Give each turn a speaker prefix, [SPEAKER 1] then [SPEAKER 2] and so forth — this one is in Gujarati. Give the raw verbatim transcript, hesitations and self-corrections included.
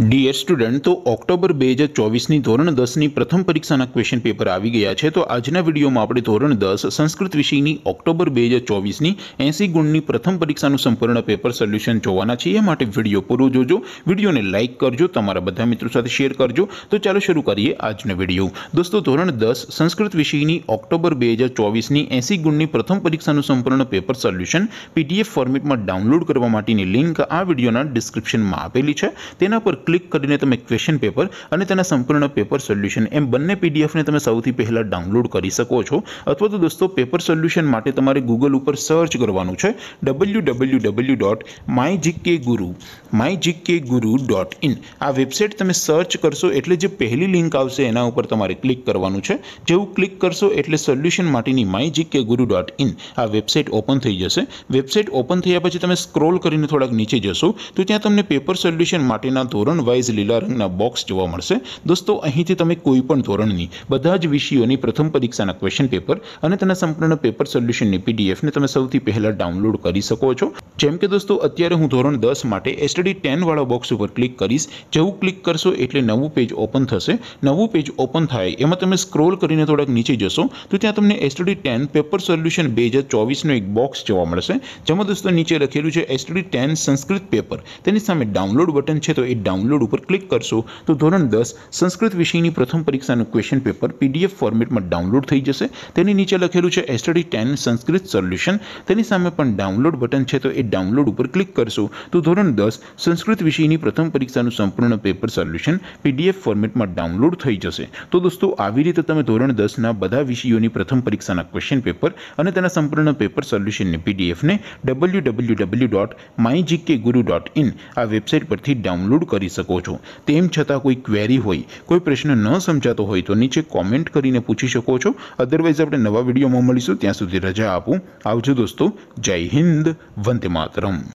[SPEAKER 1] डियर स्टूडेंट, तो ऑक्टोबर બે હજાર ચોવીસની ધોરણ દસની પ્રથમ પરીક્ષાના ક્વેશ્ચન પેપર આવી ગયા છે। તો આજના વિડીયોમાં આપણે ધોરણ દસ સંસ્કૃત વિષયની ઓક્ટોબર બે હજાર ચોવીસની એંસી ગુણની પ્રથમ પરીક્ષાનું સંપૂર્ણ પેપર સોલ્યુશન જોવાના છીએ। માટે વિડીયો પૂરો જોજો, વિડીયોને લાઇક કરજો, તમારા બધા મિત્રો સાથે શેર કરજો। તો ચાલો શરૂ કરીએ આજનો વિડીયો। દોસ્તો, ધોરણ દસ સંસ્કૃત વિષયની ઓક્ટોબર બે હજાર ચોવીસની એંસી ગુણની પ્રથમ પરીક્ષાનું સંપૂર્ણ પેપર સોલ્યુશન પીડીએફ ફોર્મેટમાં ડાઉનલોડ કરવા માટેની લિંક આ વિડીયોના ડિસ્ક્રિપ્શનમાં આપેલી છે। તેના પર ક્લિક કરીને તમે ક્વેશ્ચન પેપર અને તેના સંપૂર્ણ પેપર સોલ્યુશન એમ બંને પીડીએફને તમે સૌથી પહેલાં ડાઉનલોડ કરી શકો છો। અથવા તો દોસ્તો, પેપર સોલ્યુશન માટે તમારે ગૂગલ ઉપર સર્ચ કરવાનું છે W W W dot my GK Guru my GK Guru dot in. આ વેબસાઇટ તમે સર્ચ કરશો એટલે જે પહેલી લિંક આવશે એના ઉપર તમારે ક્લિક કરવાનું છે। જેવું ક્લિક કરશો એટલે સોલ્યુશન માટેની my GK Guru dot in આ વેબસાઇટ ઓપન થઈ જશે। વેબસાઇટ ઓપન થયા પછી તમે સ્ક્રોલ કરીને થોડાક નીચે જશો તો ત્યાં તમને પેપર સોલ્યુશન માટેના ધોરણ વાઇઝ લીલા રંગના બોક્સ જોવા મળશે। દોસ્તો, અહીંથી તમે કોઈ પણ ધોરણની બધા જ વિષયોની પ્રથમ પરીક્ષાના ક્વેશ્ચન પેપર અને તેના સંપૂર્ણ પેપર સોલ્યુશનની પીડીએફને તમે સૌથી પહેલાં ડાઉનલોડ કરી શકો છો। જેમ કે દોસ્તો, અત્યારે હું ધોરણ દસ માટે એસટીડી ટેન વાળા બોક્સ ઉપર ક્લિક કરીશ। જેવું ક્લિક કરશો એટલે નવું પેજ ઓપન થશે। નવું પેજ ઓપન થાય એમાં તમે સ્ક્રોલ કરીને થોડાક નીચે જશો તો ત્યાં તમને એસટીડી ટેન પેપર સોલ્યુશન બે હજાર ચોવીસનો એક બોક્સ જોવા મળશે, જેમાં દોસ્તો નીચે લખેલું છે એસટીડી ટેન સંસ્કૃત પેપર। તેની સામે ડાઉનલોડ બટન છે, તો એ ડાઉનલોડ ઉપર ક્લિક કરશો તો ધોરણ દસ સંસ્કૃત વિષયની પ્રથમ પરીક્ષાનું ક્વેશ્ચન પેપર પીડીએફ ફોર્મેટમાં ડાઉનલોડ થઈ જશે। તેની નીચે લખેલું છે એસટીડી ટેન સંસ્કૃત સોલ્યુશન, તેની સામે પણ ડાઉનલોડ બટન છે, તો એ ડાઉનલોડ ઉપર ક્લિક કરશો તો ધોરણ દસ સંસ્કૃત વિષયની પ્રથમ પરીક્ષાનું સંપૂર્ણ પેપર સોલ્યુશન પીડીએફ ફોર્મેટમાં ડાઉનલોડ થઈ જશે। તો દોસ્તો, આવી રીતે તમે ધોરણ દસના બધા વિષયોની પ્રથમ પરીક્ષાના ક્વેશ્ચન પેપર અને તેના સંપૂર્ણ પેપર સોલ્યુશનની પીડીએફને W W W dot my GK Guru dot in આ વેબસાઇટ પરથી ડાઉનલોડ કરી શકો છો। તેમ છતાં કોઈ ક્વેરી હોય, કોઈ પ્રશ્ન ન સમજાતો હોય તો નીચે કોમેન્ટ કરીને પૂછી શકો છો। અધરવાઇઝ આપણે નવા વિડીયોમાં મળીશું, ત્યાં સુધી રજા આપું। આવજો દોસ્તો, જય હિન્દ, વંદે માતરમ।